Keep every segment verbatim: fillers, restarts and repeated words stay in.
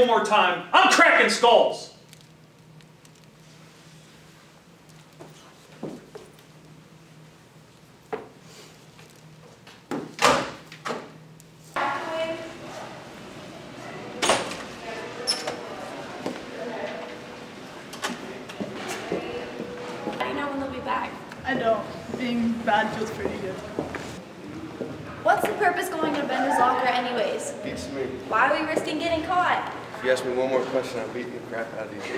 one more time, I'm cracking skulls. I don't. Being bad feels pretty good. What's the purpose going to Bender's locker anyways? Beats me. Why are we risking getting caught? If you ask me one more question, I'll beat the crap out of you.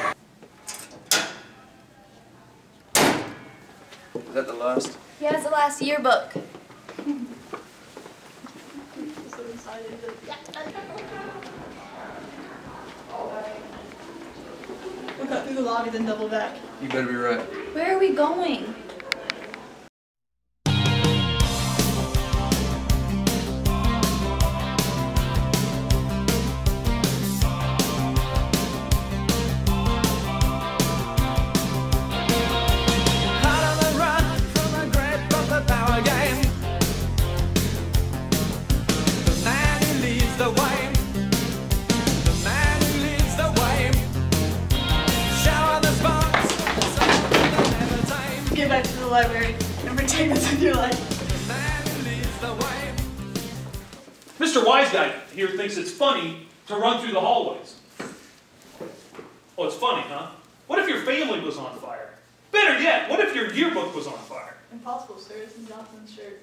Is that the last? Yeah, it's the last yearbook. I'm so excited. We'll cut through the lobby, then double back. You better be right. Where are we going? Get back to the library and pretend this in your life. Mister Wise Guy here thinks it's funny to run through the hallways. Oh, it's funny, huh? What if your family was on fire? Better yet, what if your yearbook was on fire? Impossible, sir. This is Johnson's shirt.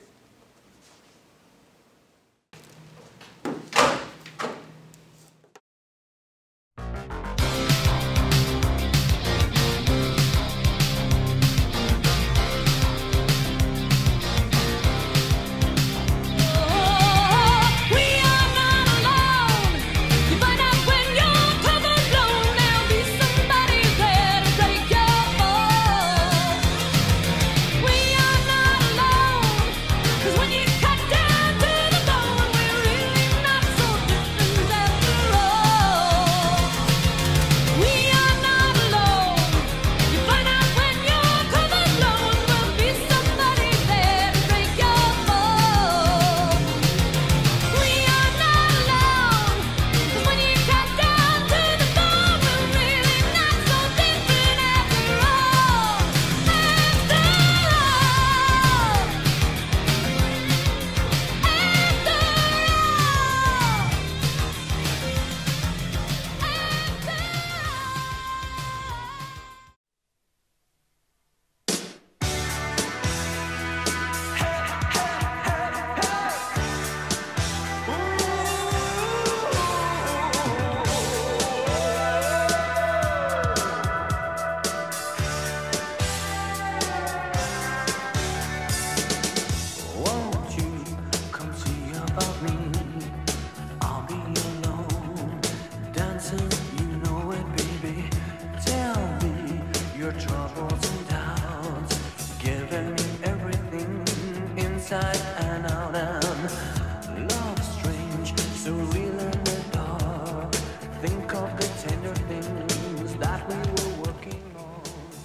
And out and love strange, so real in the dark. Think of the tender things that we were working on.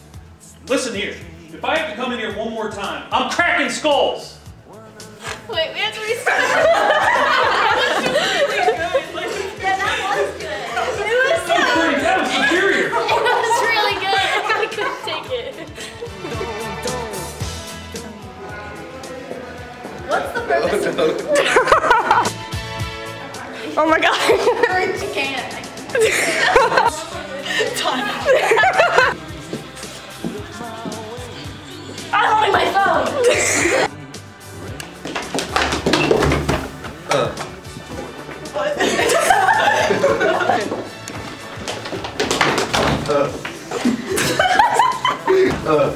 Listen here, if I have to come in here one more time, I'm cracking skulls! Wait, we have to restart. Yeah, that was good. It was That was pretty, that was superior! It was really good. I couldn't take it. What's the purpose of Oh my god. you can't. Time. I'm holding my phone. Uh. What? uh. Uh.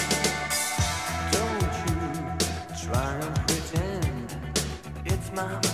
Try and pretend it's my